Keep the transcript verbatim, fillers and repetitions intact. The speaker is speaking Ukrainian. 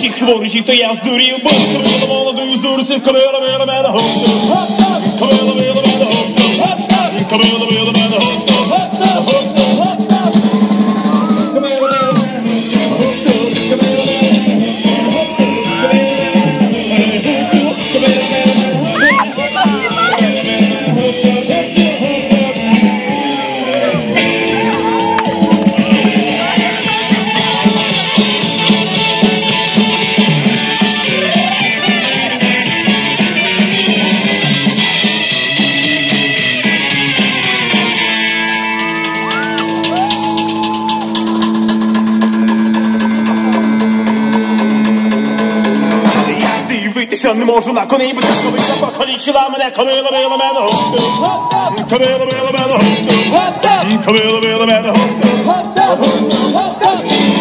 хворічик, хворічик, то я здурів, бо кобила молодою здурців, кобила била мене гоп-топ, кобила била мене гоп-топ, кобила била мене гоп-топ, гоп-топ, гоп-топ, кобила била мене гоп-топ, кобила била мене гоп-топ, кобила била мене не можу на коней, бо кобила покалічила мене, кобила била мене гоп-топ, кобила била мене гоп-топ, кобила била мене гоп-топ, гоп-топ, гоп-топ.